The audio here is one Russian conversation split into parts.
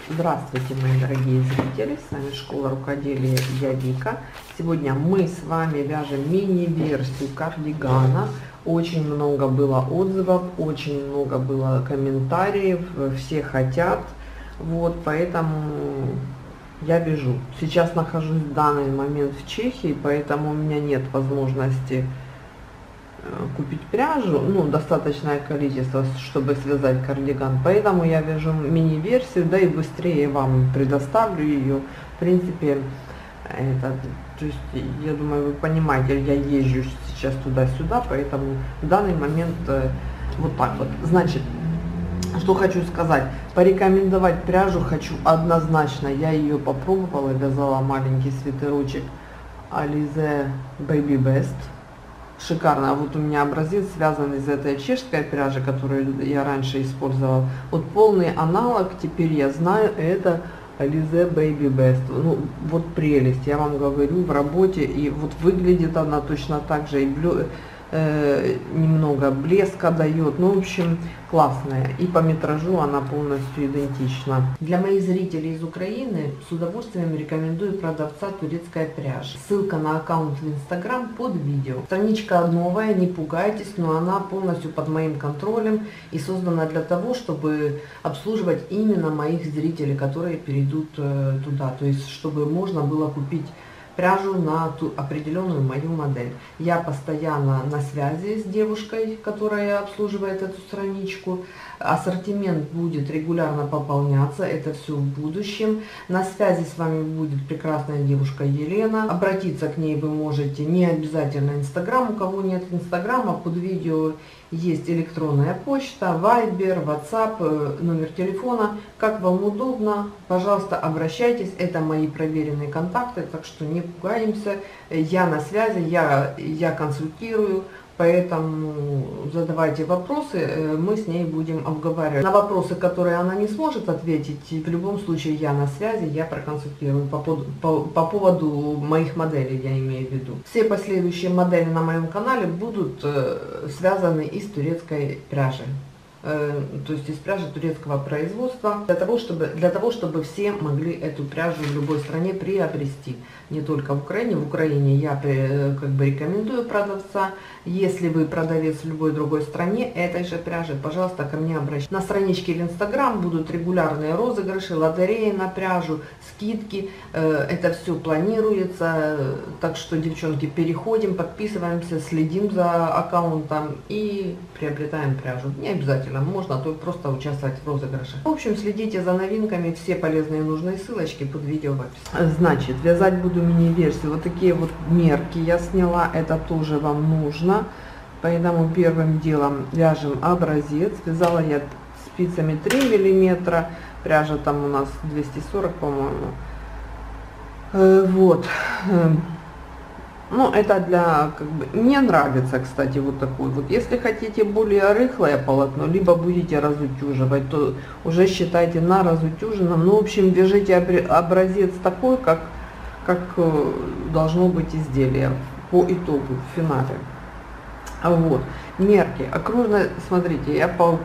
Здравствуйте, мои дорогие зрители, с вами Школа рукоделия, я Вика. Сегодня мы с вами вяжем мини-версию кардигана. Очень много было отзывов, очень много было комментариев, все хотят, вот, поэтому я вяжу. Сейчас нахожусь в данный момент в Чехии, поэтому у меня нет возможности купить пряжу, ну, достаточное количество, чтобы связать кардиган, поэтому я вяжу мини-версию, да и быстрее вам предоставлю ее. В принципе, это, то есть, я думаю, вы понимаете, я езжу сейчас туда-сюда, поэтому в данный момент вот так вот. Значит, что хочу сказать, порекомендовать пряжу хочу однозначно. Я ее попробовала, вязала маленький свитерочек Alize Baby Best. Шикарно. А вот у меня образец связан из этой чешской пряжи, которую я раньше использовала. Вот полный аналог, теперь я знаю, это Alize Baby Best. Ну, вот прелесть, я вам говорю, в работе. И вот выглядит она точно так же, и немного блеска дает. Ну, в общем, классная. И по метражу она полностью идентична. Для моих зрителей из Украины с удовольствием рекомендую продавца турецкой пряжи. Ссылка на аккаунт в Instagram под видео. Страничка новая, не пугайтесь, но она полностью под моим контролем и создана для того, чтобы обслуживать именно моих зрителей, которые перейдут туда. То есть, чтобы можно было купить пряжу на ту определенную мою модель. Я постоянно на связи с девушкой, которая обслуживает эту страничку. Ассортимент будет регулярно пополняться, это все в будущем. На связи с вами будет прекрасная девушка Елена. Обратиться к ней вы можете, не обязательно Инстаграм. У кого нет Инстаграма, под видео есть электронная почта, Вайбер, WhatsApp, номер телефона. Как вам удобно, пожалуйста, обращайтесь. Это мои проверенные контакты, так что не пугаемся. Я на связи, я консультирую. Поэтому задавайте вопросы, мы с ней будем обговаривать. На вопросы, которые она не сможет ответить, в любом случае я на связи, я проконсультирую по поводу моих моделей, я имею в виду. Все последующие модели на моем канале будут связаны из турецкой пряжи. То есть из пряжи турецкого производства, для того, чтобы все могли эту пряжу в любой стране приобрести, не только в Украине. В Украине я как бы рекомендую продавца. Если вы продавец в любой другой стране этой же пряжи, пожалуйста, ко мне обращайтесь. На страничке в Инстаграм будут регулярные розыгрыши, лотереи на пряжу, скидки. Это все планируется, так что, девчонки, переходим, подписываемся, следим за аккаунтом и приобретаем пряжу. Не обязательно, можно только просто участвовать в розыгрыше. В общем, следите за новинками, все полезные и нужные ссылочки под видео в описании. Значит, вязать буду мини-версию. Вот такие вот мерки я сняла, это тоже вам нужно. Поэтому первым делом вяжем образец. Вязала я спицами 3 миллиметра, пряжа там у нас 240, по-моему. Вот. Ну, это для, как бы, мне нравится, кстати, вот такой вот. Если хотите более рыхлое полотно, либо будете разутюживать, то уже считайте на разутюженном. Ну, в общем, вяжите образец такой, как должно быть изделие по итогу, в финале. Вот, мерки, окружно, смотрите,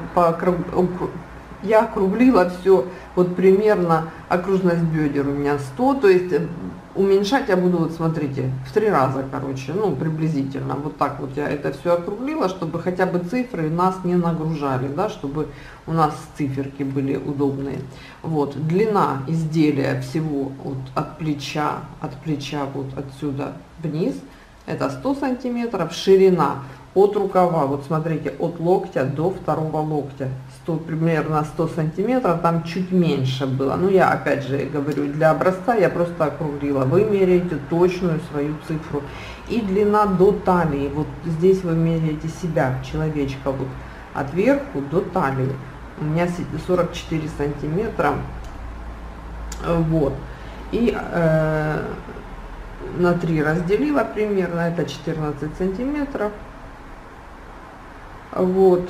я округлила все, вот примерно окружность бедер у меня 100, то есть уменьшать я буду, вот смотрите, в 3 раза, короче, ну, приблизительно, вот так вот я это все округлила, чтобы хотя бы цифры нас не нагружали, да, чтобы у нас циферки были удобные. Вот, длина изделия всего вот от плеча вот отсюда вниз, это 100 сантиметров, ширина от рукава, вот смотрите, от локтя до второго локтя, примерно 100 сантиметров, там чуть меньше было. Ну, я опять же говорю, для образца я просто округлила. Вы меряете точную свою цифру. И длина до талии, вот здесь вы меряете себя, человечка, вот от верху до талии. У меня 44 сантиметра, вот. И на 3 разделила примерно, это 14 сантиметров. Вот.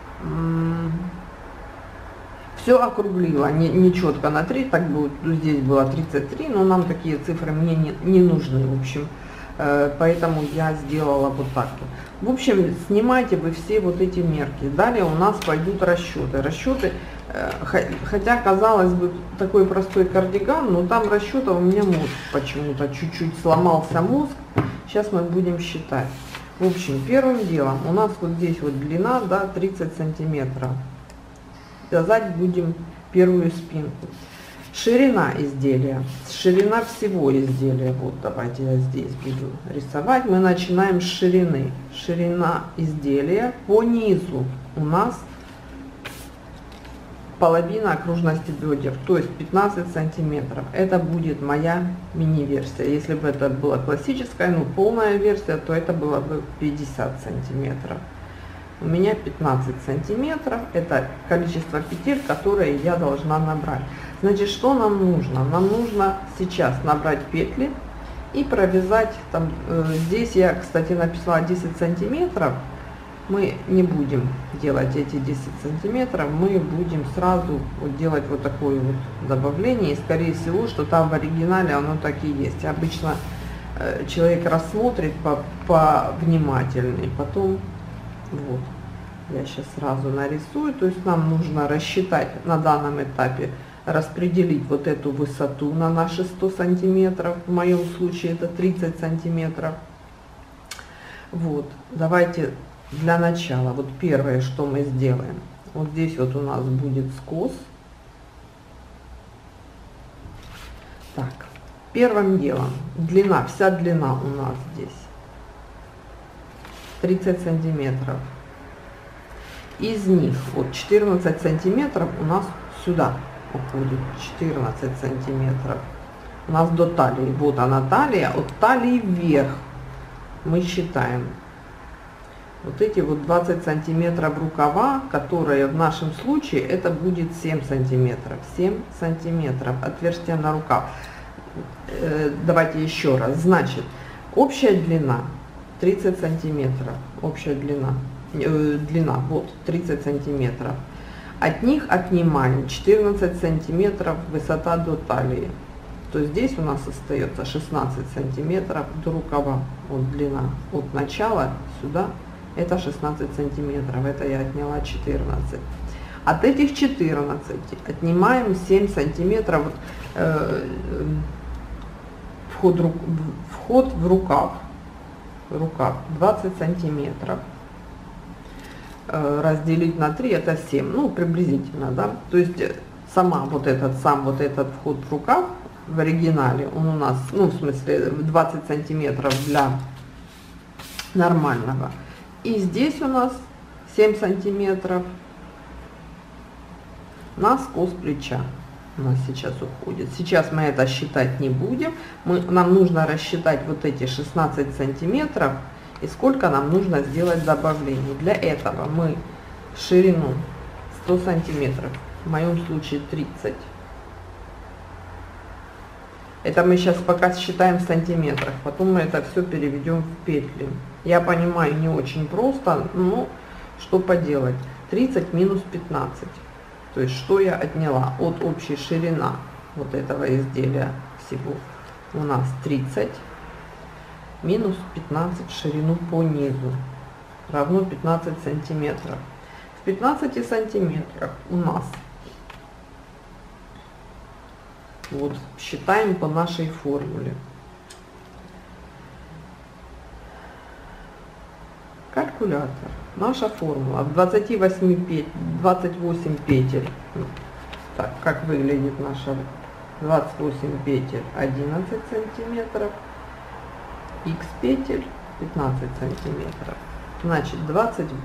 Все округлила, не четко на 3, так будет, здесь было 33, но нам такие цифры мне не нужны, в общем, поэтому я сделала вот так вот. В общем, снимайте вы все вот эти мерки. Далее у нас пойдут расчеты. Расчеты, хотя казалось бы такой простой кардиган, но там расчета у меня мозг почему-то чуть-чуть сломался мозг. Сейчас мы будем считать. В общем, первым делом у нас вот здесь вот длина, да, 30 сантиметров. Вязать будем первую спинку. Ширина изделия, ширина всего изделия, вот давайте я здесь буду рисовать. Мы начинаем с ширины. Ширина изделия по низу у нас половина окружности бедер, то есть 15 сантиметров. Это будет моя мини-версия. Если бы это была классическая, ну полная версия, то это было бы 50 сантиметров. У меня 15 сантиметров, это количество петель, которые я должна набрать. Значит, что нам нужно? Нам нужно сейчас набрать петли и провязать, там, здесь я, кстати, написала 10 сантиметров, мы не будем делать эти 10 сантиметров, мы будем сразу вот делать вот такое вот добавление, и скорее всего, что там в оригинале оно так и есть. Обычно человек рассмотрит повнимательнее, потом вот, я сейчас сразу нарисую, то есть нам нужно рассчитать на данном этапе, распределить вот эту высоту на наши 100 сантиметров, в моем случае это 30 сантиметров. Вот, давайте для начала, вот первое, что мы сделаем, вот здесь вот у нас будет скос. Так, первым делом, длина, вся длина у нас здесь 30 сантиметров. Из них вот 14 сантиметров у нас сюда уходит, 14 сантиметров у нас до талии. Вот она талия, от талии вверх мы считаем вот эти вот 20 сантиметров рукава, которые в нашем случае это будет 7 сантиметров. 7 сантиметров отверстие на рукав. Давайте еще раз. Значит, общая длина 30 сантиметров, общая длина, вот 30 сантиметров. От них отнимаем 14 сантиметров высота до талии. То есть здесь у нас остается 16 сантиметров до рукава. Вот длина от начала сюда это 16 сантиметров. Это я отняла 14. От этих 14 отнимаем 7 сантиметров вход в рукав. Рукав 20 сантиметров разделить на 3 это 7, ну приблизительно, да, то есть сам вот этот вход в рукав в оригинале он у нас, ну в смысле 20 сантиметров для нормального, и здесь у нас 7 сантиметров на скос плеча у нас сейчас уходит. Сейчас мы это считать не будем, нам нужно рассчитать вот эти 16 сантиметров и сколько нам нужно сделать добавлений. Для этого мы ширину 100 сантиметров, в моем случае 30. Это мы сейчас пока считаем в сантиметрах, потом мы это все переведем в петли. Я понимаю, не очень просто, но что поделать. 30 минус 15. То есть что я отняла от общей ширина вот этого изделия всего у нас 30 минус 15 ширину по низу равно 15 сантиметров. В 15 сантиметрах у нас, вот считаем по нашей формуле, калькулятор, наша формула, в 28 петель, так, как выглядит наша 28 петель, 11 сантиметров, x петель 15 сантиметров, значит 28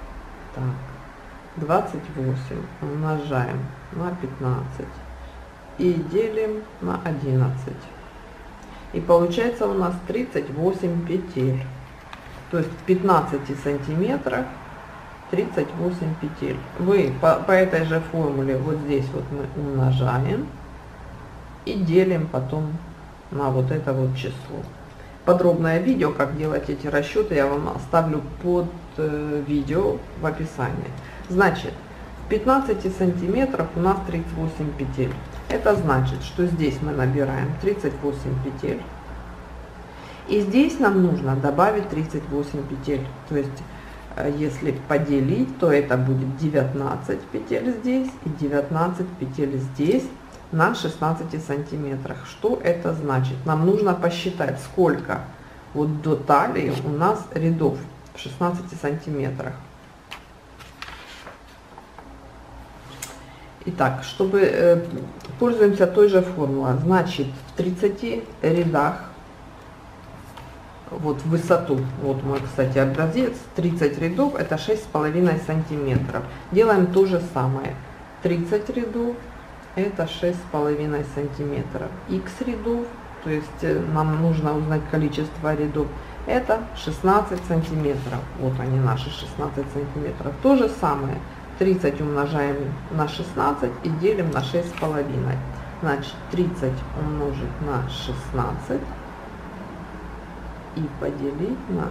умножаем на 15 и делим на 11, и получается у нас 38 петель. То есть в 15 сантиметрах 38 петель. Вы по этой же формуле вот здесь вот мы умножаем и делим потом на вот это вот число. Подробное видео, как делать эти расчеты, я вам оставлю под видео в описании. Значит, в 15 сантиметрах у нас 38 петель. Это значит, что здесь мы набираем 38 петель. И здесь нам нужно добавить 38 петель. То есть, если поделить, то это будет 19 петель здесь и 19 петель здесь на 16 сантиметрах. Что это значит? Нам нужно посчитать, сколько вот до талии у нас рядов в 16 сантиметрах. Итак, чтобы пользуемся той же формулой, значит в 30 рядах, вот в высоту, вот мой, кстати, образец, 30 рядов, это 6,5 сантиметров. Делаем то же самое, 30 рядов, это 6,5 сантиметров. Х рядов, то есть нам нужно узнать количество рядов, это 16 сантиметров. Вот они, наши 16 сантиметров. То же самое, 30 умножаем на 16 и делим на 6,5. Значит, 30 умножить на 16 и поделить на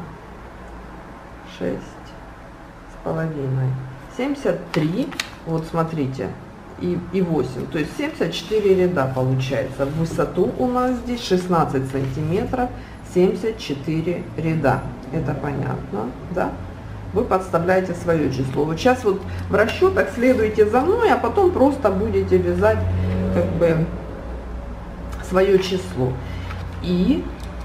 6,5. 73, вот смотрите, и 8, то есть 74 ряда получается. В высоту у нас здесь 16 сантиметров, 74 ряда. Это понятно, да? Вы подставляете свое число. Вот сейчас вот в расчетах следуйте за мной, а потом просто будете вязать как бы свое число. И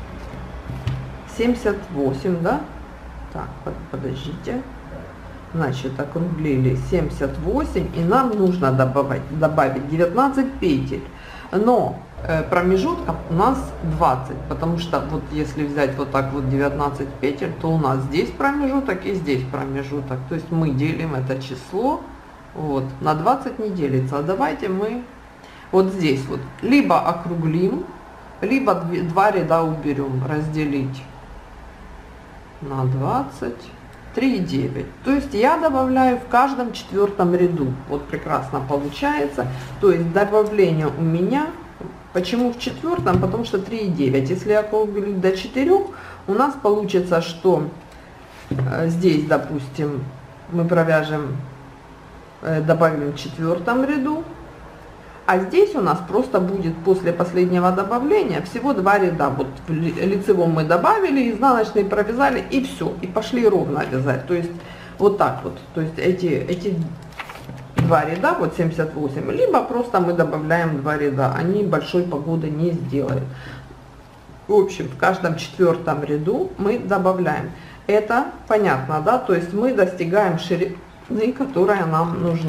78, да? Так, подождите. Значит, округлили 78, и нам нужно добавить 19 петель. Но промежутков у нас 20, потому что вот если взять вот так вот 19 петель, то у нас здесь промежуток и здесь промежуток. То есть мы делим это число, вот, на 20 не делится. А давайте мы вот здесь вот либо округлим, либо два ряда уберем, разделить на 20. 3,9. То есть я добавляю в каждом четвертом ряду. Вот прекрасно получается. То есть добавление у меня, почему в четвертом? Потому что 3,9. Если округлить до 4, у нас получится, что здесь, допустим, мы провяжем, добавим в четвертом ряду. А здесь у нас просто будет после последнего добавления всего 2 ряда. Вот в лицевом мы добавили, изнаночный провязали, и все. И пошли ровно вязать. То есть вот так вот. То есть эти 2 ряда, вот 78, либо просто мы добавляем 2 ряда. Они большой погоды не сделают. В общем, в каждом четвертом ряду мы добавляем. Это понятно, да? То есть мы достигаем ширины, которая нам нужна.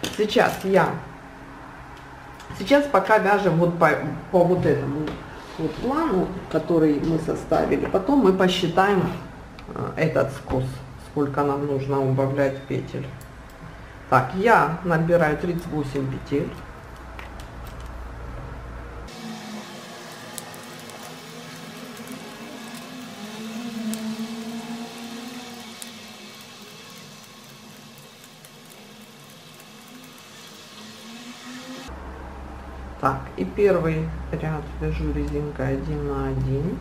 Сейчас пока вяжем вот по вот этому вот плану, который мы составили. Потом мы посчитаем этот скос, сколько нам нужно убавлять петель. Так, я набираю 38 петель. Так, и первый ряд вяжу резинкой 1 на 1.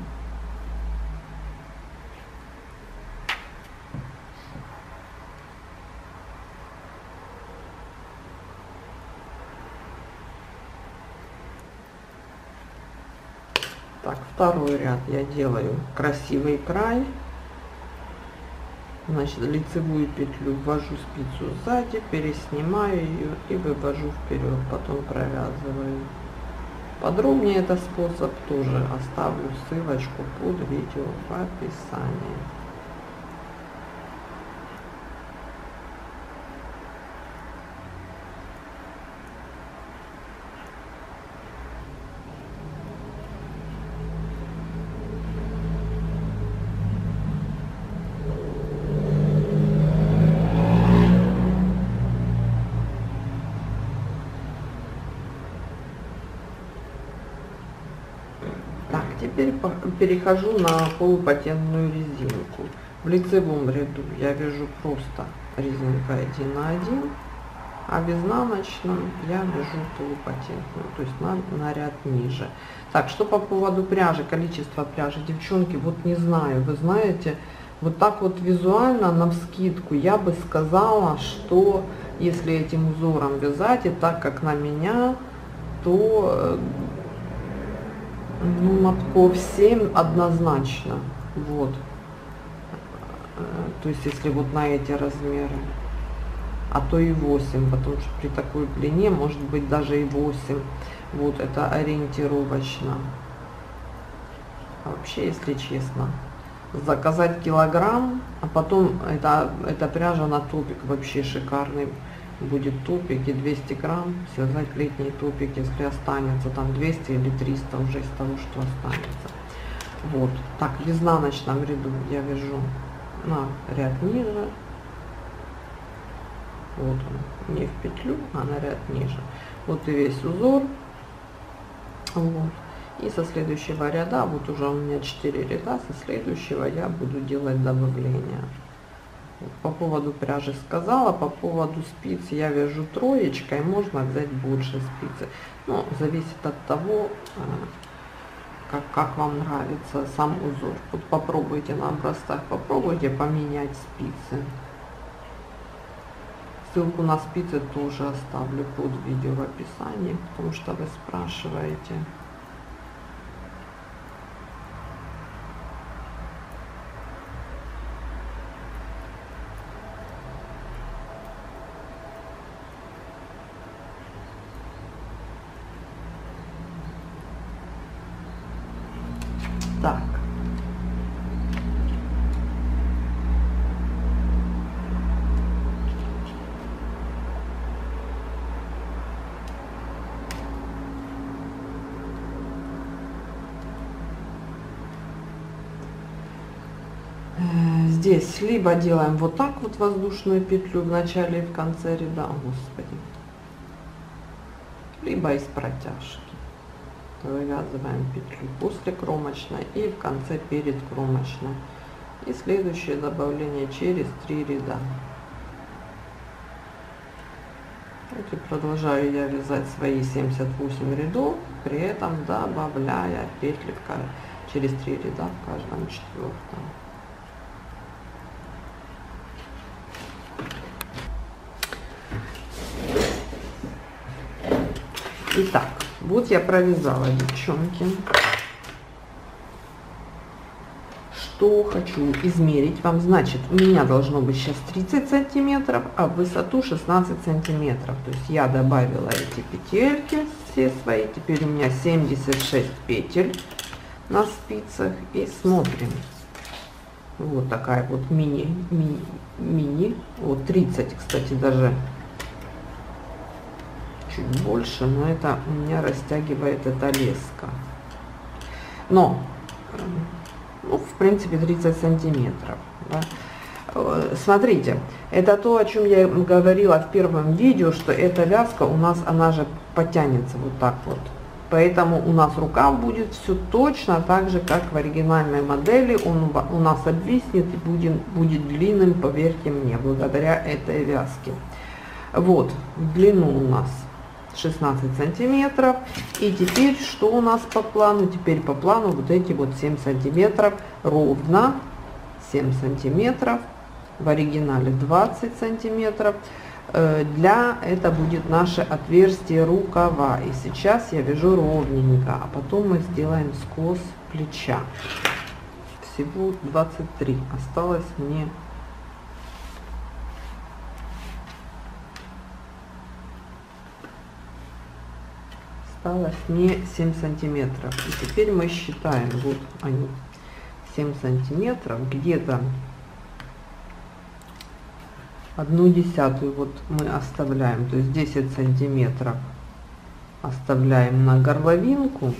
Так, второй ряд я делаю красивый край. Значит, лицевую петлю ввожу спицу сзади, переснимаю ее и вывожу вперед, потом провязываю. Подробнее этот способ тоже оставлю ссылочку под видео в описании. Теперь перехожу на полупатентную резинку. В лицевом ряду я вяжу просто резинкой 1 на 1, а в изнаночном я вяжу полупатентную, то есть на ряд ниже. Так, что по поводу пряжи, количество пряжи, девчонки, вот не знаю, вы знаете, вот так вот визуально навскидку я бы сказала, что если этим узором вязать и так как на меня, то Ну, мотков 7 однозначно. Вот. То есть, если вот на эти размеры. А то и 8, потому что при такой длине может быть даже и 8. Вот это ориентировочно. А вообще, если честно, заказать килограмм, а потом эта пряжа на топик вообще шикарный будет топик, и 200 грамм связать летний топик, если останется там 200 или 300 уже из того, что останется. Вот так в изнаночном ряду я вяжу на ряд ниже. Вот он, не в петлю, а на ряд ниже. Вот и весь узор. Вот. И со следующего ряда, вот уже у меня 4 ряда, со следующего я буду делать добавления. По поводу пряжи сказала, по поводу спиц я вяжу троечкой, можно взять больше спицы. Но зависит от того, как вам нравится сам узор. Вот попробуйте на образцах, попробуйте поменять спицы. Ссылку на спицы тоже оставлю под видео в описании, потому что вы спрашиваете. Так. Здесь либо делаем вот так вот воздушную петлю в начале и в конце ряда, господи, либо из протяжки вывязываем петлю после кромочной и в конце перед кромочной, и следующее добавление через 3 ряда. Вот и продолжаю я вязать свои 78 рядов, при этом добавляя петли через 3 ряда в каждом четвертом. Итак, вот я провязала, девчонки. Что хочу измерить вам, значит, у меня должно быть сейчас 30 сантиметров, а в высоту 16 сантиметров. То есть я добавила эти петельки все свои, теперь у меня 76 петель на спицах, и смотрим. Вот такая вот мини, вот 30, кстати, даже чуть больше, но это у меня растягивает эта леска. Но, ну, в принципе, 30 сантиметров. Да. Смотрите, это то, о чем я говорила в первом видео, что эта вязка у нас, она же потянется вот так вот. Поэтому у нас рукав будет все точно так же, как в оригинальной модели. Он у нас обвиснет и будет длинным, поверьте мне, благодаря этой вязке. Вот, в длину у нас 16 сантиметров. И теперь что у нас по плану? Теперь по плану вот эти вот 7 сантиметров, ровно 7 сантиметров, в оригинале 20 сантиметров. Это будет наше отверстие рукава. И сейчас я вяжу ровненько, а потом мы сделаем скос плеча. Всего 23. Осталось мне осталось мне 7 сантиметров. И теперь мы считаем, вот они, 7 сантиметров, где-то 1/10 вот мы оставляем, то есть 10 сантиметров оставляем на горловинку.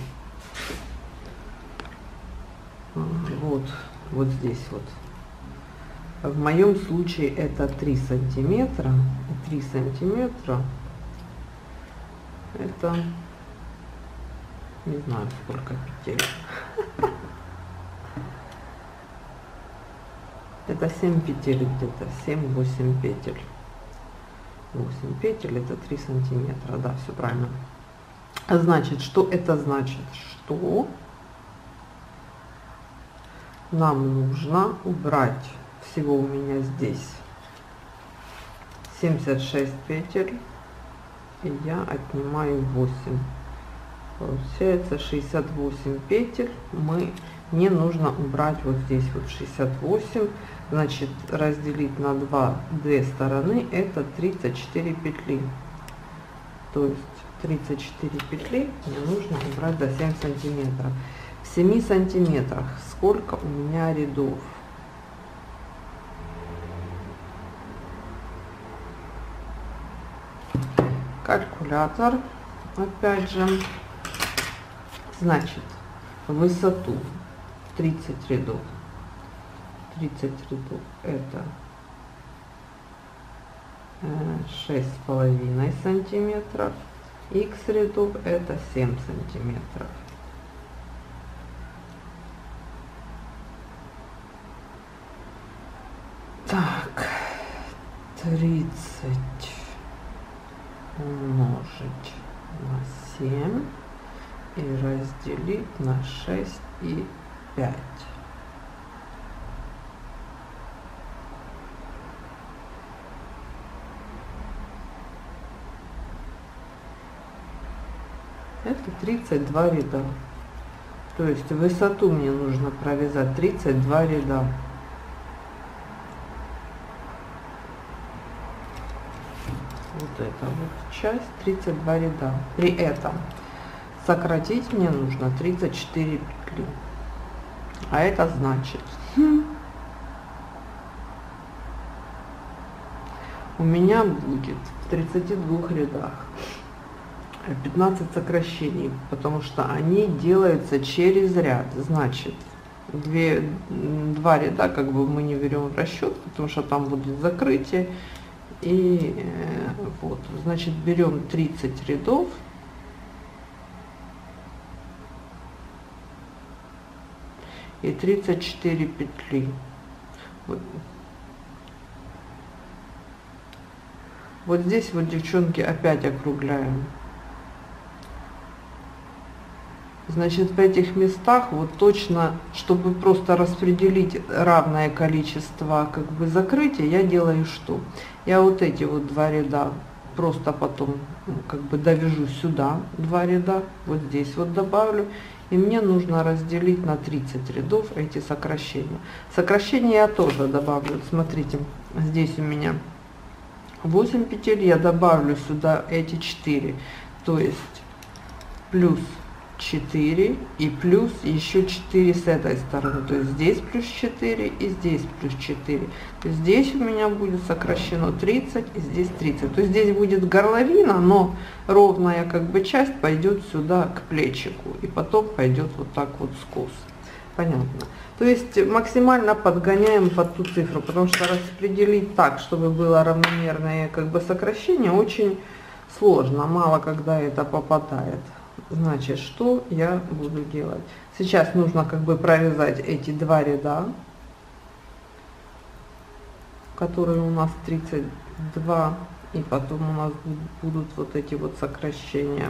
Вот здесь вот. В моем случае это 3 сантиметра. 3 сантиметра это, не знаю, сколько петель. Это 7 петель где-то, 7-8 петель. 8 петель это 3 сантиметра, да, все правильно. Значит, что это значит? Что нам нужно убрать, всего у меня здесь 76 петель, и я отнимаю 8. Получается 68 петель. Мне нужно убрать вот здесь вот 68. Значит, разделить на две стороны, это 34 петли. То есть 34 петли мне нужно убрать за 7 сантиметров. В 7 сантиметрах сколько у меня рядов? Калькулятор, опять же. Значит, высоту 30 рядов. 30 рядов это 6,5 сантиметров. Х рядов это 7 сантиметров. Так, 30 умножить на 7 и разделить на 6 и 5. Это 32 ряда. То есть высоту мне нужно провязать 32 ряда. Вот эта вот часть 32 ряда. При этом сократить мне нужно 34 петли. А это значит, у меня будет в 32 рядах 15 сокращений, потому что они делаются через ряд. Значит, два ряда как бы мы не берем в расчет, потому что там будет закрытие. И вот, значит, берем 30 рядов. И 34 петли. Вот здесь вот, девчонки, опять округляем. Значит, в этих местах вот точно, чтобы просто распределить равное количество как бы закрытия, я делаю что? Я вот эти вот два ряда просто потом как бы довяжу сюда, два ряда, вот здесь вот добавлю. И мне нужно разделить на 30 рядов эти сокращения. Сокращения я тоже добавлю. Смотрите, здесь у меня 8 петель, я добавлю сюда эти 4. То есть плюс 4 и плюс еще 4 с этой стороны. То есть здесь плюс 4 и здесь плюс 4. То есть здесь у меня будет сокращено 30 и здесь 30. То есть здесь будет горловина, но ровная как бы часть пойдет сюда к плечику. И потом пойдет вот так вот скос. Понятно. То есть максимально подгоняем под ту цифру, потому что распределить так, чтобы было равномерное как бы сокращение, очень сложно. Мало когда это попадает. Значит, что я буду делать? Сейчас нужно как бы провязать эти два ряда, которые у нас 32, и потом у нас будут вот эти вот сокращения.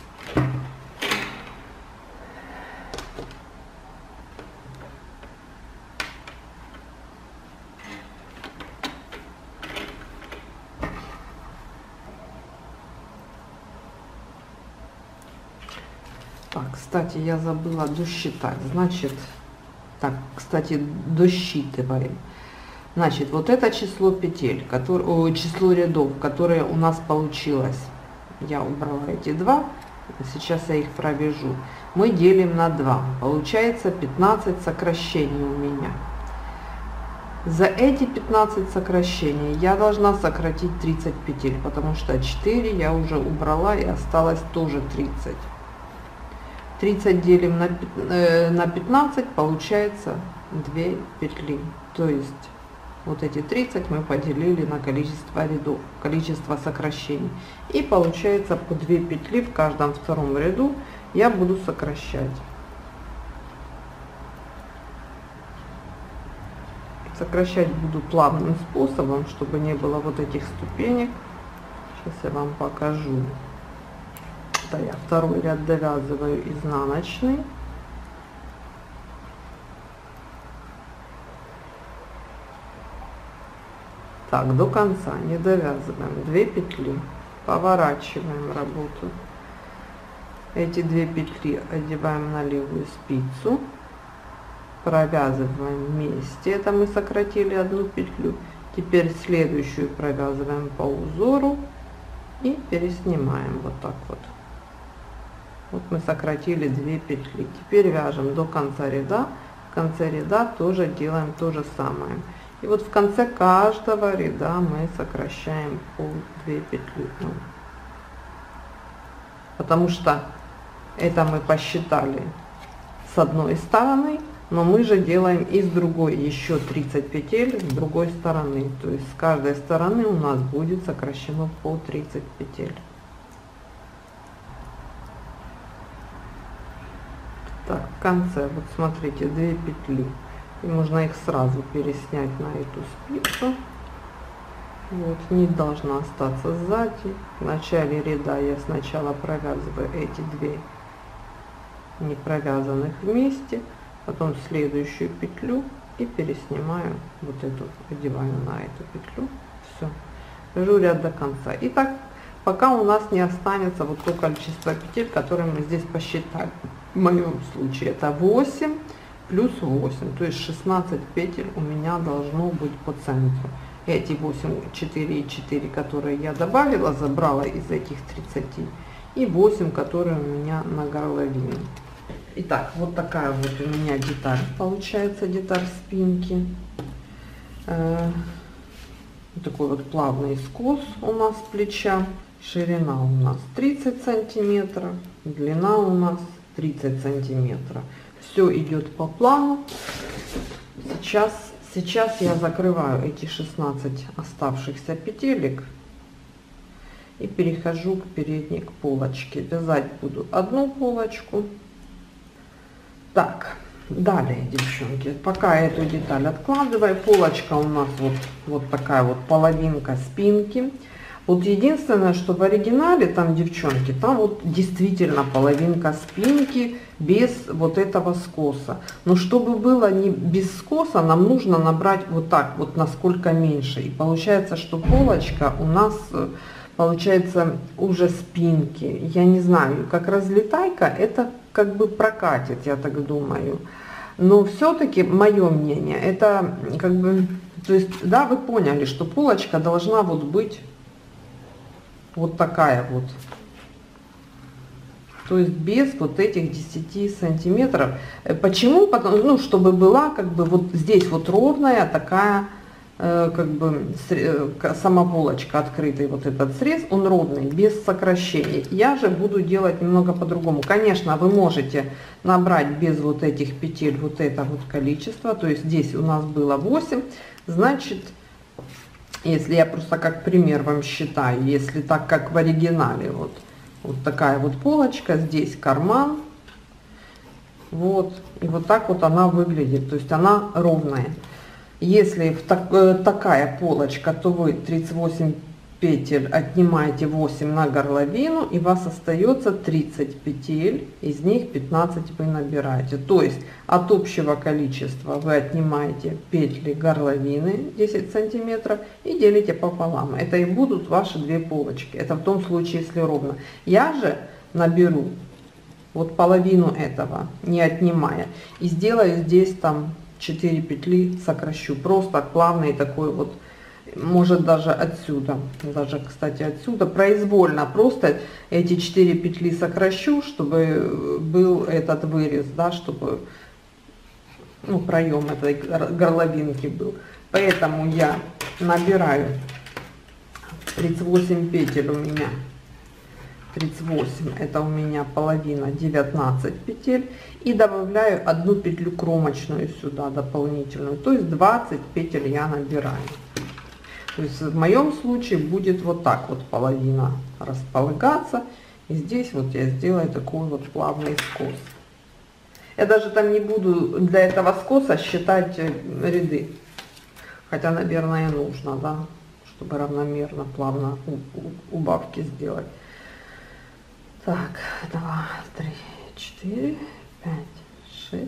Так, кстати, я забыла досчитать. Значит, так, кстати, досчитываем. Значит, вот это число петель, число рядов, которое у нас получилось. Я убрала эти два, сейчас я их провяжу. Мы делим на 2. Получается 15 сокращений у меня. За эти 15 сокращений я должна сократить 30 петель, потому что 4 я уже убрала и осталось тоже 30. 30 делим на 15, получается 2 петли. То есть вот эти 30 мы поделили на количество рядов, количество сокращений. И получается по 2 петли в каждом втором ряду я буду сокращать. Сокращать буду плавным способом, чтобы не было вот этих ступенек. Сейчас я вам покажу. Я второй ряд довязываю изнаночный. Так, до конца не довязываем. 2 петли. Поворачиваем работу. Эти 2 петли одеваем на левую спицу, провязываем вместе, это мы сократили 1 петлю. Теперь следующую провязываем по узору и переснимаем вот так вот. Вот мы сократили 2 петли. Теперь вяжем до конца ряда. В конце ряда тоже делаем то же самое. И вот в конце каждого ряда мы сокращаем по 2 петли. Потому что это мы посчитали с одной стороны, но мы же делаем и с другой еще 30 петель с другой стороны. То есть с каждой стороны у нас будет сокращено по 30 петель. Так, в конце, вот смотрите, 2 петли. И можно их сразу переснять на эту спицу. Вот, нить должна остаться сзади. В начале ряда я сначала провязываю эти 2 не провязанных вместе, потом следующую петлю и переснимаю вот эту, одеваю на эту петлю. Все, вяжу ряд до конца. И так, пока у нас не останется вот то количество петель, которые мы здесь посчитали. В моем случае это 8 плюс 8, то есть 16 петель у меня должно быть по центру. Эти 8, 4 и 4, которые я добавила, забрала из этих 30, и 8, которые у меня на горловине. Итак, вот такая вот у меня деталь получается, деталь спинки. Такой вот плавный скос у нас плеча. Ширина у нас 30 сантиметров, длина у нас 30 сантиметров. Все идет по плану. Сейчас я закрываю эти 16 оставшихся петелек и перехожу к передней полочке. Вязать буду одну полочку. Так, далее, девчонки, пока эту деталь откладываю, полочка у нас вот такая вот половинка спинки. Вот единственное, что в оригинале там, девчонки, там вот действительно половинка спинки без вот этого скоса. Но чтобы было не без скоса, нам нужно набрать вот так вот, насколько меньше. И получается, что полочка у нас получается уже спинки. Я не знаю, как разлетайка, это как бы прокатит, я так думаю. Но все-таки мое мнение, это как бы, то есть, да, вы поняли, что полочка должна вот быть вот такая вот, то есть без вот этих 10 сантиметров. Почему? Потому, ну, чтобы была как бы вот здесь вот ровная такая, как бы сама полочка, открытый вот этот срез, он ровный, без сокращений. Я же буду делать немного по-другому. Конечно, вы можете набрать без вот этих петель вот это вот количество, то есть здесь у нас было 8, значит, если я просто как пример вам считаю, если так как в оригинале, вот такая вот полочка, здесь карман, вот, и вот так вот она выглядит, то есть она ровная. Если такая полочка, то вы 38 петель отнимаете 8 на горловину, и у вас остается 30 петель, из них 15 вы набираете. То есть от общего количества вы отнимаете петли горловины 10 сантиметров и делите пополам. Это и будут ваши 2 полочки. Это в том случае, если ровно. Я же наберу вот половину этого, не отнимая, и сделаю здесь там 4 петли, сокращу. Просто плавный такой вот, может даже отсюда, даже, кстати, отсюда, произвольно просто эти 4 петли сокращу, чтобы был этот вырез, да, чтобы, ну, проем этой горловинки был. Поэтому я набираю 38 петель у меня. 38 это у меня половина, 19 петель, и добавляю одну петлю кромочную сюда дополнительную, то есть 20 петель я набираю. То есть в моем случае будет вот так вот половина располагаться, и здесь вот я сделаю такой вот плавный скос. Я даже там не буду для этого скоса считать ряды, хотя, наверное, нужно, да, чтобы равномерно, плавно убавки сделать. Так, 2, 3, 4, 5, 6,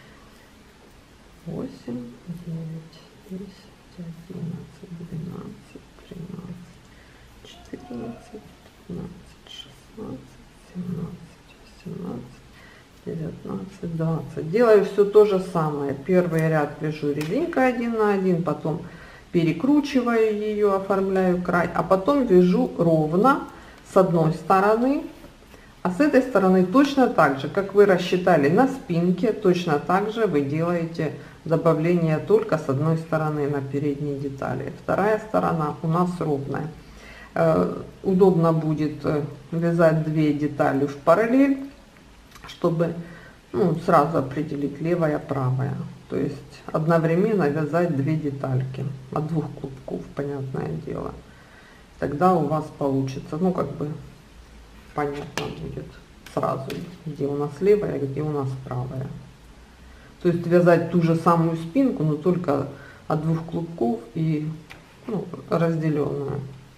8, 9, 10, 11, 12, 13, 14, 15, 16, 17, 19, 20. Делаю все то же самое. Первый ряд вяжу резинкой 1 на 1, потом перекручиваю ее, оформляю край, а потом вяжу ровно с одной стороны, а с этой стороны точно так же, как вы рассчитали на спинке, точно так же вы делаете добавление только с одной стороны на передней детали. Вторая сторона у нас ровная. Удобно будет вязать две детали в параллель, чтобы сразу определить левая, правая. То есть одновременно вязать две детальки от двух клубков, понятное дело. Тогда у вас получится, понятно будет сразу, где у нас левая, где у нас правая. То есть вязать ту же самую спинку, но только от двух клубков и разделенную.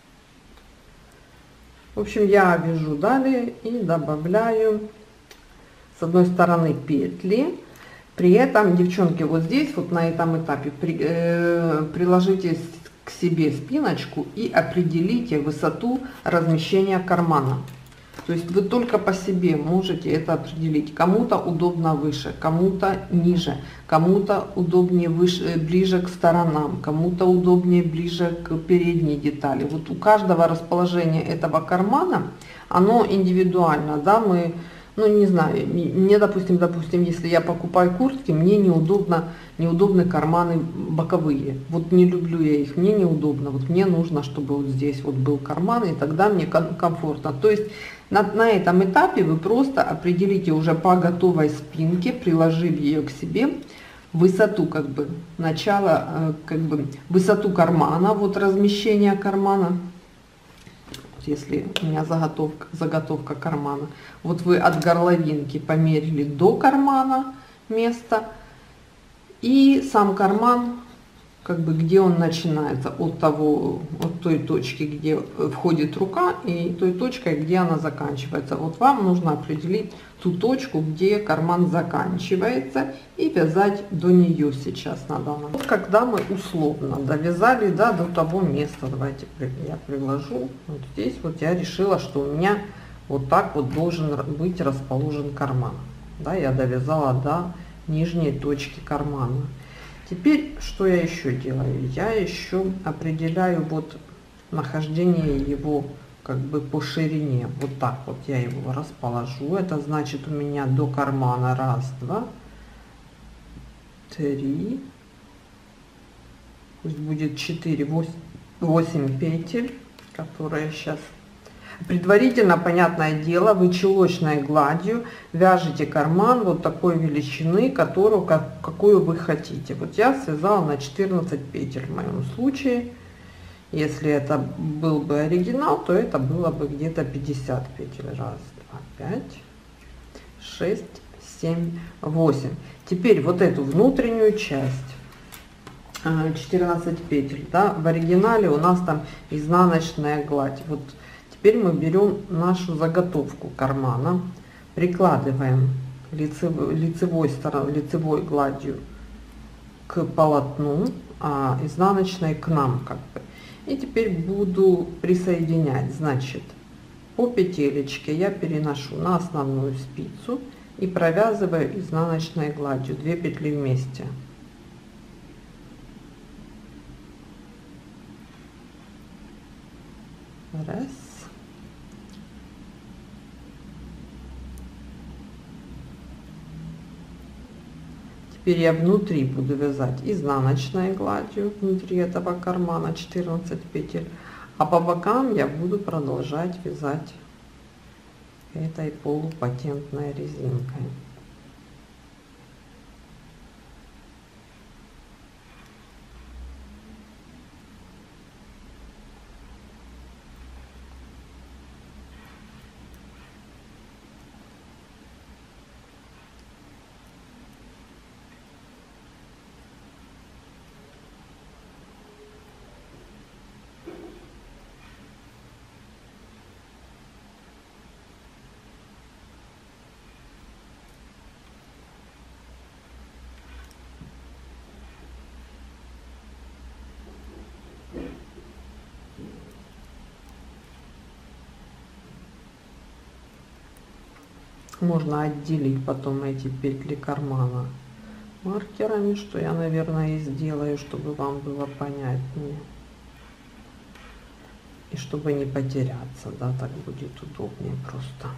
В общем, я вяжу далее и добавляю с одной стороны петли. При этом, девчонки, вот здесь, вот на этом этапе, приложите к себе спиночку и определите высоту размещения кармана. То есть вы только по себе можете это определить. Кому-то удобно выше, кому-то ниже, кому-то удобнее выше, ближе к сторонам, кому-то удобнее ближе к передней детали. Вот у каждого расположение этого кармана, оно индивидуально, да, не знаю, мне, допустим, если я покупаю куртки, мне неудобны карманы боковые. Вот не люблю я их, мне неудобно. Вот мне нужно, чтобы вот здесь вот был карман, и тогда мне комфортно. То есть на этом этапе вы просто определите уже по готовой спинке, приложив ее к себе, высоту начала, высоту кармана, вот размещение кармана. Если у меня заготовка кармана, вот вы от горловинки померили до кармана место, и сам карман, где он начинается от той точки, где входит рука, и той точкой, где она заканчивается. Вот вам нужно определить ту точку, где карман заканчивается, и вязать до нее сейчас на данном. Вот когда мы условно довязали, да, до того места, давайте я приложу. Вот здесь вот я решила, что у меня вот так вот должен быть расположен карман. Да, я довязала до нижней точки кармана. Теперь что я еще делаю? Я еще определяю вот нахождение его по ширине. Вот так вот я его расположу. Это значит у меня до кармана 1, 2, 3, пусть будет 4, 8 петель, которые сейчас. Предварительно, понятное дело, вы чулочной гладью вяжете карман вот такой величины, какую вы хотите. Вот я связала на 14 петель в моем случае. Если это был бы оригинал, то это было бы где-то 50 петель. 1, 2, 5, 6, 7, 8. Теперь вот эту внутреннюю часть, 14 петель, да, в оригинале у нас там изнаночная гладь. Вот теперь мы берем нашу заготовку кармана, прикладываем лицевой гладью к полотну, а изнаночной к нам И теперь буду присоединять, значит, по петелечке я переношу на основную спицу и провязываю изнаночной гладью 2 петли вместе. Раз. Теперь я внутри буду вязать изнаночной гладью, внутри этого кармана 14 петель, а по бокам я буду продолжать вязать этой полупатентной резинкой. Можно отделить потом эти петли кармана маркерами, что я, наверное, и сделаю, чтобы вам было понятнее. И чтобы не потеряться, да, так будет удобнее просто.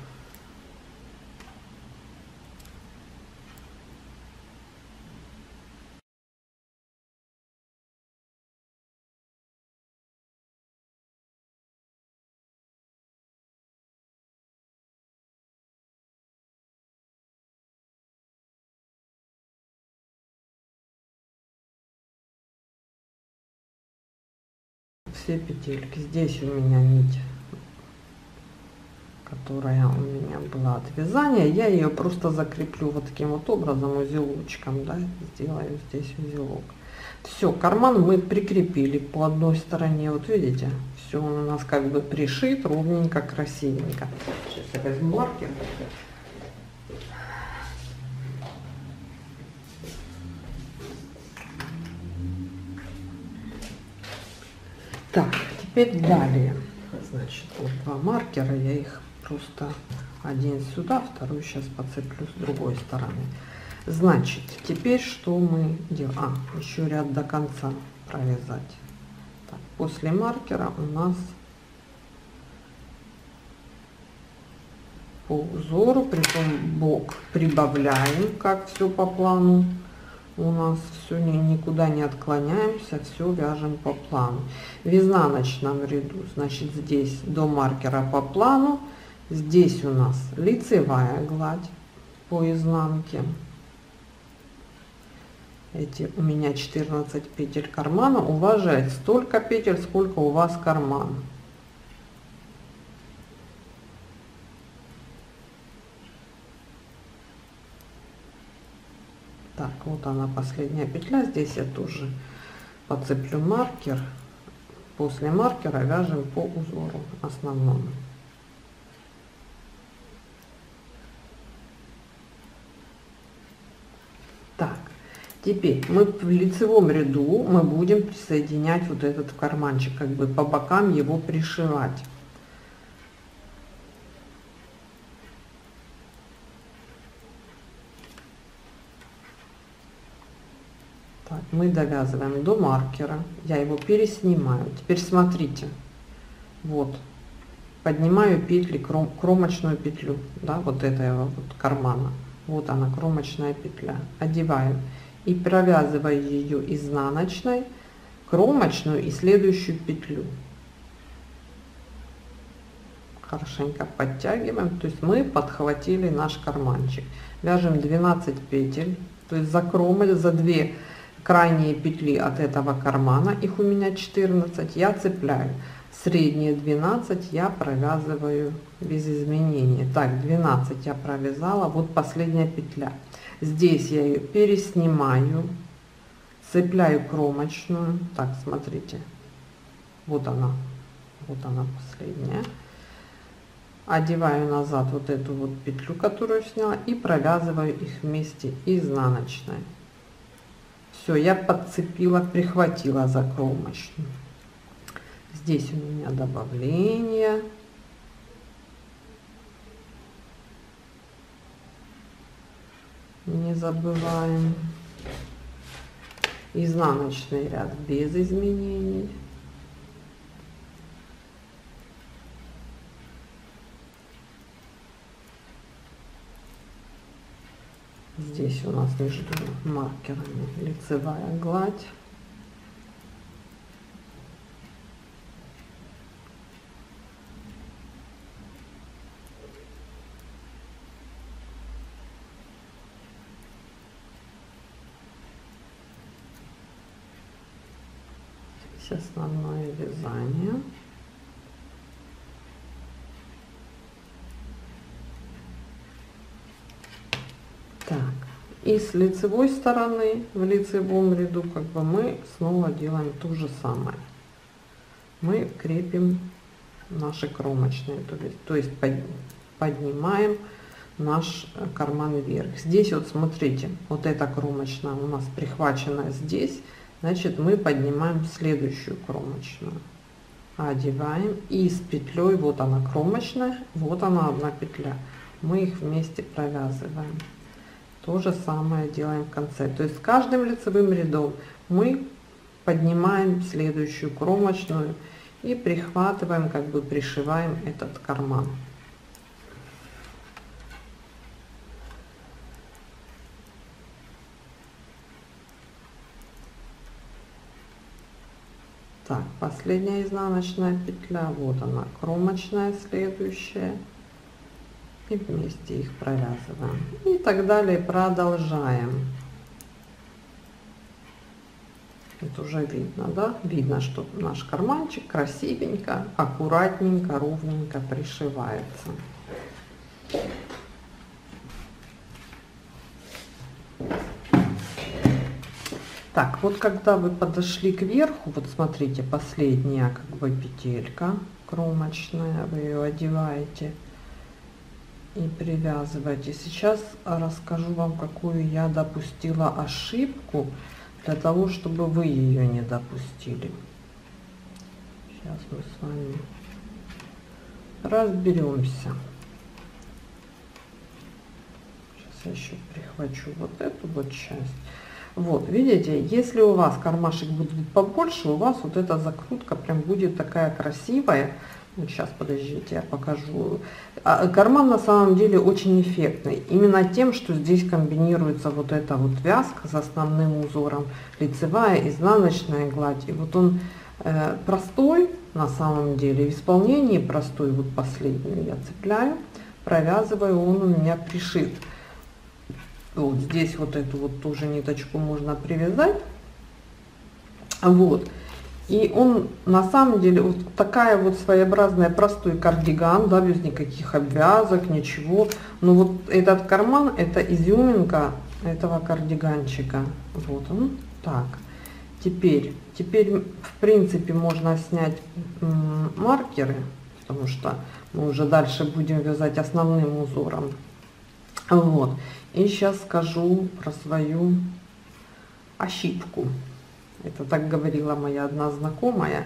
Все петельки. Здесь у меня нить, которая у меня была от вязания, я ее просто закреплю вот таким вот образом узелочком, да, сделаю здесь узелок. Все, карман мы прикрепили по одной стороне, вот видите, все он у нас как бы пришит ровненько, красивенько. Сейчас я возьму маркер. Так, теперь далее, значит, вот два маркера, я их просто один сюда, второй сейчас подцеплю с другой стороны. Значит, теперь что мы делаем? Еще ряд до конца провязать. Так, после маркера у нас по узору, притом бок прибавляем, как все по плану. У нас все никуда не отклоняемся, все вяжем по плану. В изнаночном ряду, значит, здесь до маркера по плану, здесь у нас лицевая гладь по изнанке. Эти у меня 14 петель кармана, у вас же столько петель, сколько у вас карман. Так, вот она последняя петля, здесь я тоже подцеплю маркер, после маркера вяжем по узору основному. Так, теперь мы в лицевом ряду мы будем присоединять вот этот карманчик, как бы по бокам его пришивать. Так, мы довязываем до маркера, я его переснимаю. Теперь смотрите, вот, поднимаю петли, кромочную петлю, да, вот этого вот кармана, вот она, кромочная петля, одеваю и провязываю ее изнаночной, кромочную и следующую петлю. Хорошенько подтягиваем, то есть мы подхватили наш карманчик. Вяжем 12 петель, то есть за кромочку, за 2 крайние петли от этого кармана, их у меня 14, я цепляю. Средние 12 я провязываю без изменений. Так, 12 я провязала, вот последняя петля. Здесь я ее переснимаю, цепляю кромочную. Так, смотрите, вот она последняя. Одеваю назад вот эту вот петлю, которую сняла, и провязываю их вместе изнаночной. Все, я подцепила, прихватила за кромочную. Здесь у меня добавление. Не забываем. Изнаночный ряд без изменений. Здесь у нас между маркерами лицевая гладь. Здесь основное вязание. Так, и с лицевой стороны, в лицевом ряду, как бы мы снова делаем то же самое. Мы крепим наши кромочные, то есть поднимаем наш карман вверх. Здесь вот смотрите, вот эта кромочная у нас прихвачена здесь, значит мы поднимаем следующую кромочную, одеваем и с петлей, вот она кромочная, вот она одна петля, мы их вместе провязываем. То же самое делаем в конце. То есть с каждым лицевым рядом мы поднимаем следующую кромочную и прихватываем, как бы пришиваем этот карман. Так, последняя изнаночная петля, вот она, кромочная следующая, и вместе их провязываем. И так далее продолжаем. Это уже видно, да? Видно, что наш карманчик красивенько, аккуратненько, ровненько пришивается. Так, вот когда вы подошли к верху, вот смотрите, последняя как бы петелька кромочная, вы ее одеваете и привязываете. Сейчас расскажу вам, какую я допустила ошибку, для того, чтобы вы ее не допустили. Сейчас мы с вами разберемся. Сейчас я еще прихвачу вот эту вот часть. Вот, видите, если у вас кармашек будет побольше, у вас вот эта закрутка прям будет такая красивая. Вот сейчас, подождите, я покажу. Карман на самом деле очень эффектный. Именно тем, что здесь комбинируется вот эта вот вязка с основным узором, лицевая, изнаночная гладь. И вот он простой на самом деле, в исполнении простой. Вот последнюю я цепляю, провязываю, он у меня пришит. Вот здесь вот эту вот тоже ниточку можно привязать. Вот. И он на самом деле вот такая вот своеобразная, простой кардиган, да, без никаких обвязок, ничего. Но вот этот карман, это изюминка этого кардиганчика. Вот он. Так. Теперь в принципе можно снять маркеры, потому что мы уже дальше будем вязать основным узором. Вот. И сейчас скажу про свою ошибку. Это так говорила моя одна знакомая.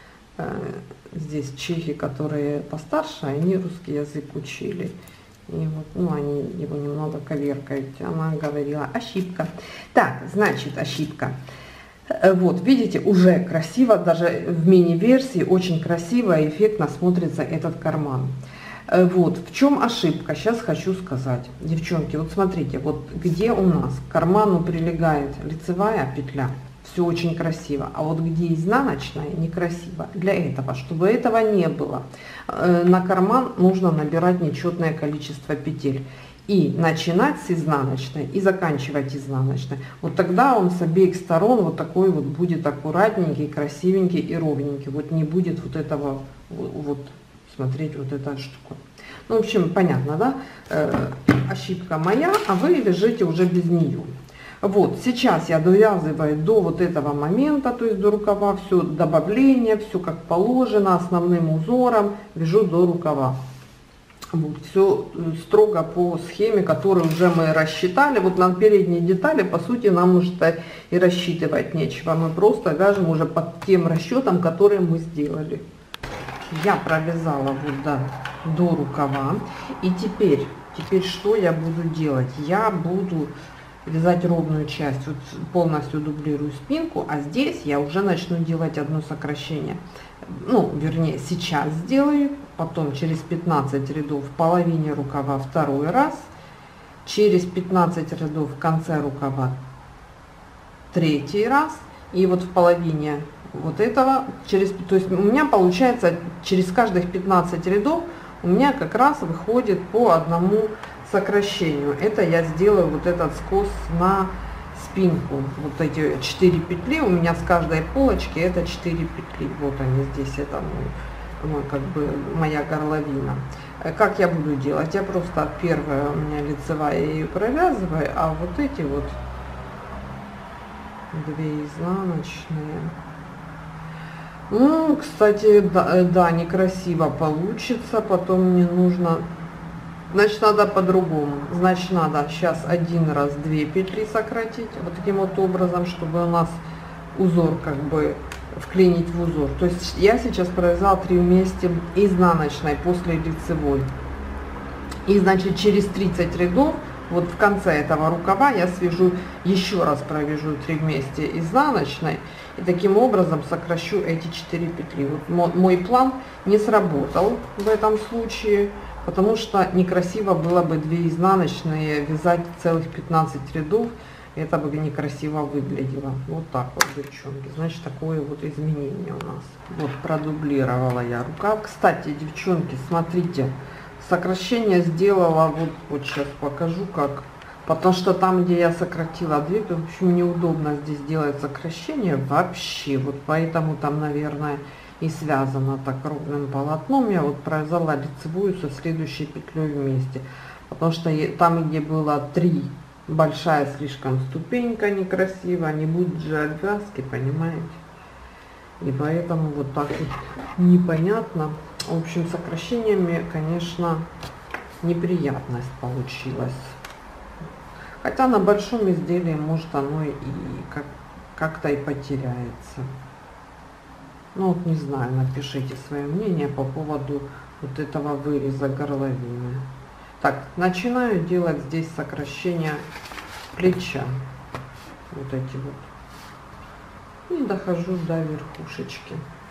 Здесь чехи, которые постарше, они русский язык учили. И вот, ну, они его немного коверкают. Она говорила, ошибка. Так, значит, ошибка. Вот, видите, уже красиво, даже в мини-версии очень красиво и эффектно смотрится этот карман. Вот, в чем ошибка, сейчас хочу сказать. Девчонки, вот смотрите, вот где у нас к карману прилегает лицевая петля, все очень красиво, а вот где изнаночная, некрасиво. Для этого, чтобы этого не было, на карман нужно набирать нечетное количество петель. И начинать с изнаночной и заканчивать изнаночной. Вот тогда он с обеих сторон вот такой вот будет аккуратненький, красивенький и ровненький. Вот не будет вот этого вот. Смотреть вот эта штука. Ну, в общем, понятно, да? Ошибка моя, а вы вяжите уже без нее. Вот, сейчас я довязываю до вот этого момента, то есть до рукава, все добавление, все как положено, основным узором, вяжу до рукава. Вот, все строго по схеме, которую уже мы рассчитали. Вот на передние детали, по сути, нам уже и рассчитывать нечего. Мы просто вяжем уже под тем расчетом, который мы сделали. Я провязала вот до рукава. И теперь что я буду делать? Я буду вязать ровную часть, вот полностью дублирую спинку, а здесь я уже начну делать одно сокращение. Ну, вернее, сейчас сделаю, потом через 15 рядов в половине рукава второй раз, через 15 рядов в конце рукава третий раз, и вот в половине вот этого, то есть у меня получается через каждых 15 рядов у меня как раз выходит по одному сокращению. Это я сделаю вот этот скос на спинку. Вот эти 4 петли у меня с каждой полочки, это 4 петли. Вот они здесь, это мой как бы моя горловина. Как я буду делать? Я просто первая у меня лицевая, я ее провязываю, а вот эти вот 2 изнаночные. Ну, кстати, да, некрасиво получится, потом мне нужно, значит, надо по-другому, значит, надо сейчас один раз 2 петли сократить, вот таким вот образом, чтобы у нас узор как бы вклинить в узор. То есть я сейчас провязала 3 вместе изнаночной после лицевой. И значит через 30 рядов вот в конце этого рукава я свяжу, еще раз провяжу 3 вместе изнаночной, и таким образом сокращу эти 4 петли. Вот мой план не сработал в этом случае, потому что некрасиво было бы 2 изнаночные вязать целых 15 рядов, это бы некрасиво выглядело. Вот так вот, девчонки. Значит, такое вот изменение у нас. Вот продублировала я рукав. Кстати, девчонки, смотрите, сокращение сделала, вот сейчас покажу как, потому что там, где я сократила 2, в общем, неудобно здесь делать сокращение вообще, вот поэтому там, наверное, и связано так ровным полотном. Я вот провязала лицевую со следующей петлей вместе, потому что там, где было 3, большая слишком ступенька некрасивая, не будет же обвязки, понимаете, и поэтому вот так вот непонятно. В общем, сокращениями, конечно, неприятность получилась. Хотя на большом изделии, может, оно и как-то и потеряется. Ну вот, не знаю, напишите свое мнение по поводу вот этого выреза горловины. Так, начинаю делать здесь сокращение плеча. Вот эти вот. И дохожу до верхушечки.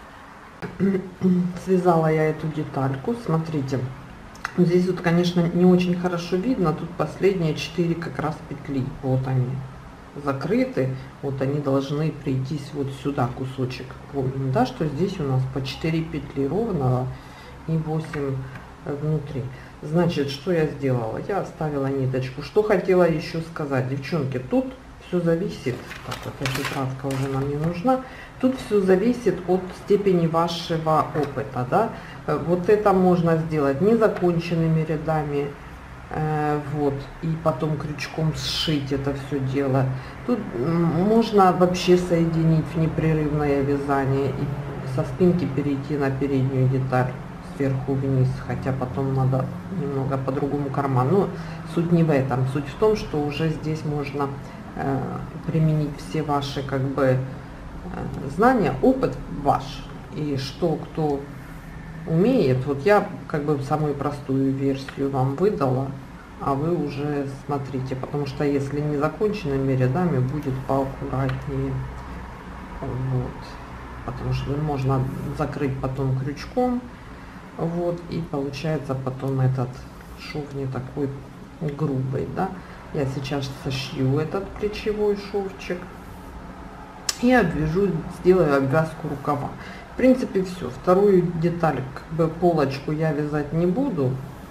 Связала я эту детальку, смотрите, здесь вот, конечно, не очень хорошо видно, тут последние 4 как раз петли, вот они закрыты, вот они должны прийтись вот сюда кусочек, помним, да, что здесь у нас по 4 петли ровного и 8 внутри. Значит, что я сделала? Я оставила ниточку. Что хотела еще сказать, девчонки, тут все зависит, так, вот эта тетрадка уже нам не нужна. Тут все зависит от степени вашего опыта, да. Вот это можно сделать незаконченными рядами, вот, и потом крючком сшить это все дело. Тут можно вообще соединить в непрерывное вязание и со спинки перейти на переднюю деталь сверху вниз, хотя потом надо немного по-другому карман. Но суть не в этом, суть в том, что уже здесь можно применить все ваши как бы знания, опыт ваш, и что кто умеет. Вот я как бы самую простую версию вам выдала, а вы уже смотрите, потому что если незаконченными рядами будет поаккуратнее, вот, потому что можно закрыть потом крючком, вот, и получается потом этот шов не такой грубый, да. Я сейчас сошью этот плечевой шовчик и обвяжу, сделаю обвязку рукава. В принципе, все. Вторую деталь, как бы полочку, я вязать не буду.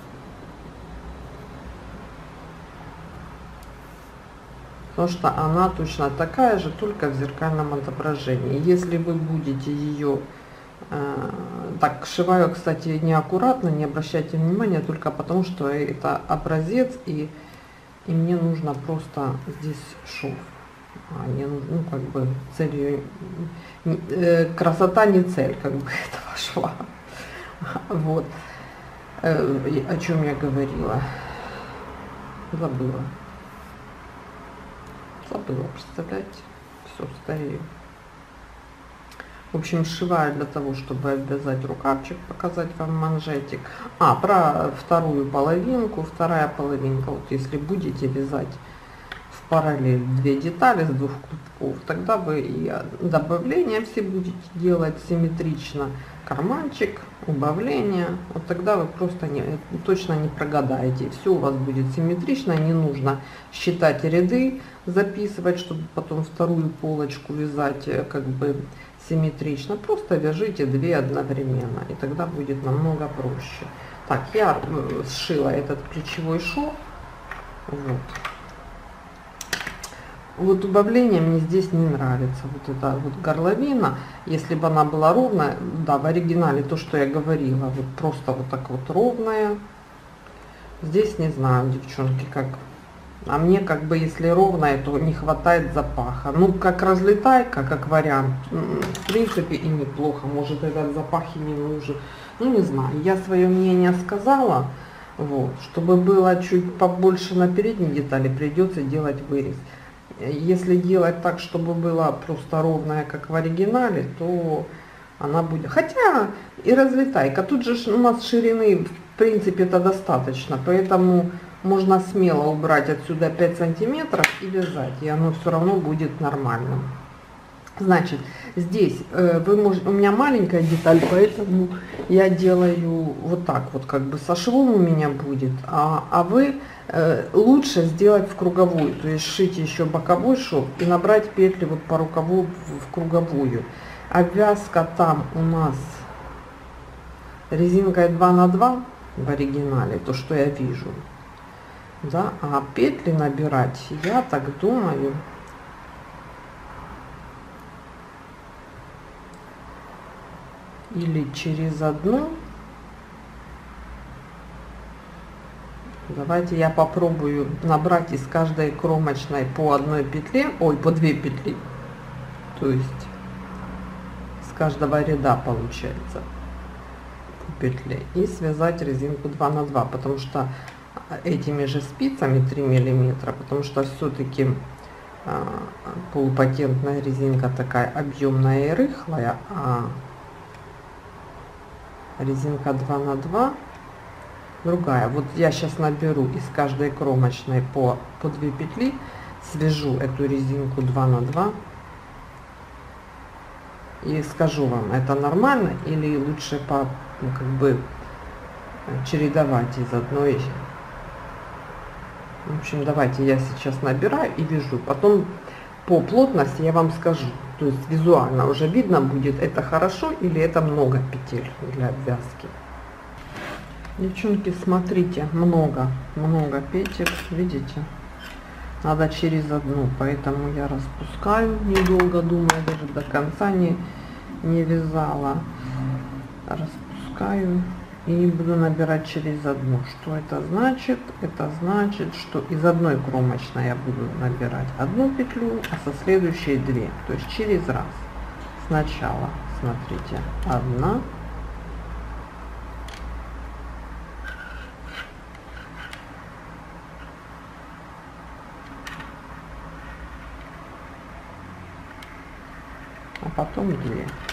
Потому что она точно такая же, только в зеркальном отображении. Если вы будете ее так, сшиваю, кстати, неаккуратно, не обращайте внимания, только потому что это образец, и мне нужно просто здесь шов. Не нужно, ну, как бы целью, красота не цель, как бы, этого шва. Вот. О чем я говорила? Забыла, представляете? Все, старею. В общем, сшиваю для того, чтобы обвязать рукавчик, показать вам манжетик. Про вторую половинку. Вторая половинка, вот если будете вязать в параллель 2 детали с 2 клубков, тогда вы и добавления все будете делать симметрично. Карманчик, убавление. Вот тогда вы просто точно не прогадаете. Все у вас будет симметрично, не нужно считать ряды, записывать, чтобы потом вторую полочку вязать как бы симметрично. Просто вяжите 2 одновременно, и тогда будет намного проще. Так, я сшила этот плечевой шов. Вот убавление мне здесь не нравится. Вот эта вот горловина, если бы она была ровная, да, в оригинале то, что я говорила, вот просто вот так вот ровная. Здесь не знаю, девчонки, как. А мне как бы, если ровная, то не хватает запаха. Ну, как разлетайка, как вариант, в принципе, и неплохо. Может, этот запах и не нужен. Ну, не знаю, я свое мнение сказала. Вот, чтобы было чуть побольше на передней детали, придется делать вырез. Если делать так, чтобы было просто ровная, как в оригинале, то она будет. Хотя и разлетайка. Тут же у нас ширины в принципе это достаточно, поэтому можно смело убрать отсюда 5 сантиметров и вязать, и оно все равно будет нормальным. Значит, здесь вы можете, у меня маленькая деталь, поэтому я делаю вот так вот, как бы со швом у меня будет, а вы лучше сделать в круговую, то есть сшить еще боковой шов и набрать петли вот по рукаву в круговую. Обвязка там у нас резинкой 2 на 2 в оригинале, то что я вижу, да, а петли набирать, я так думаю, или через одну. Давайте я попробую набрать из каждой кромочной по одной петле, ой, по 2 петли, то есть с каждого ряда получается петли, и связать резинку 2 на 2, потому что этими же спицами 3 миллиметра, потому что все-таки полупатентная резинка такая объемная и рыхлая, а резинка 2 на 2 другая. Вот я сейчас наберу из каждой кромочной по 2 петли, свяжу эту резинку 2 на 2 и скажу вам, это нормально или лучше по, ну, как бы чередовать из одной. В общем, давайте я сейчас набираю и вяжу, потом по плотности я вам скажу, то есть визуально уже видно будет, это хорошо или это много петель для обвязки. Девчонки, смотрите, много петель, видите, надо через одну, поэтому я распускаю, недолго думая, даже до конца не вязала, распускаю и буду набирать через одну. Что это значит? Это значит, что из одной кромочной я буду набирать одну петлю, а со следующей 2, то есть через раз. Сначала, смотрите, 1, а потом 2.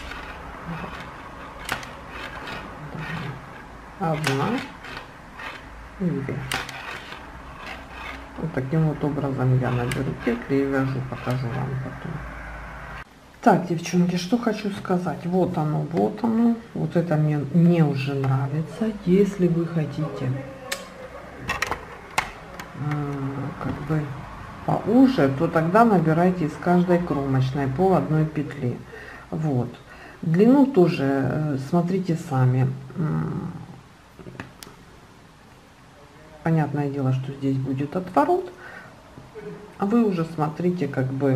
1 и 2. Вот таким вот образом я наберу петли и вяжу, покажу вам потом. Так, девчонки, что хочу сказать. Вот оно, вот это мне уже нравится. Если вы хотите как бы поуже, то тогда набирайте из каждой кромочной по одной петле. Вот. Длину тоже смотрите сами. Понятное дело, что здесь будет отворот, а вы уже смотрите, как бы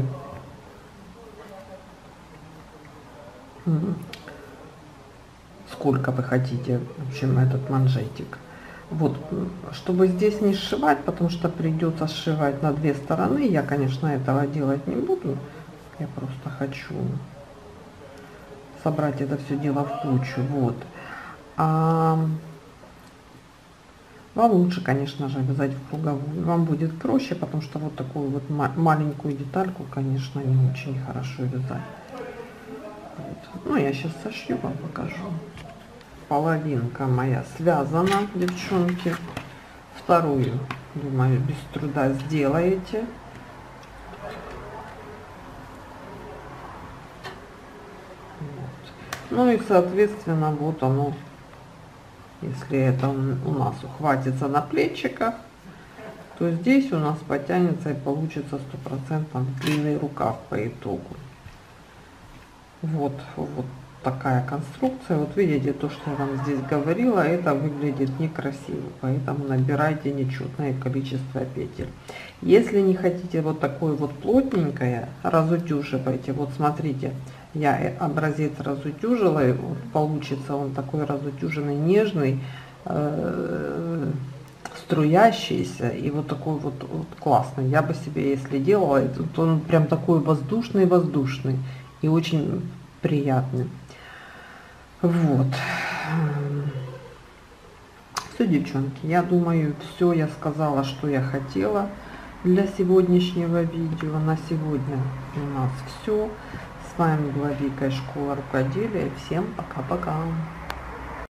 сколько вы хотите, в общем, этот манжетик. Вот, чтобы здесь не сшивать, потому что придется сшивать на 2 стороны, я, конечно, этого делать не буду, я просто хочу собрать это все дело в кучу. Вот. Вам лучше, конечно же, вязать в круговую. Вам будет проще, потому что вот такую вот маленькую детальку, конечно, не очень хорошо вязать. Вот. Ну, я сейчас сошью, вам покажу. Половинка моя связана, девчонки. Вторую, думаю, без труда сделаете. Вот. Ну и, соответственно, вот оно. Если это у нас ухватится на плечиках, то здесь у нас потянется и получится 100% длинный рукав по итогу. Вот такая конструкция. Вот видите, то, что я вам здесь говорила, это выглядит некрасиво, поэтому набирайте нечетное количество петель. Если не хотите вот такое вот плотненькое, разутюживайте. Вот смотрите, я образец разутюжила, и вот получится он такой разутюженный, нежный, струящийся и вот такой вот классный. Я бы себе, если делала, то он прям такой воздушный и очень приятный. Вот. Все, девчонки, я думаю, все я сказала, что я хотела для сегодняшнего видео. На сегодня у нас все. С вами была Вика из Школы Рукоделия. Всем пока-пока.